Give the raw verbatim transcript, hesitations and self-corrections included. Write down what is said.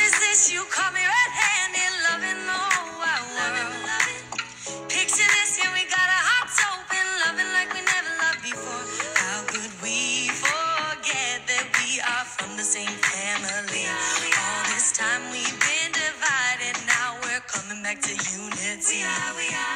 is this? You call me red-handed, loving the whole wide world. Picture this, yeah, we got our hearts open, loving like we never loved before. How could we forget that we are from the same family? All this time we've been divided, now we're coming back to unity. We are, we are.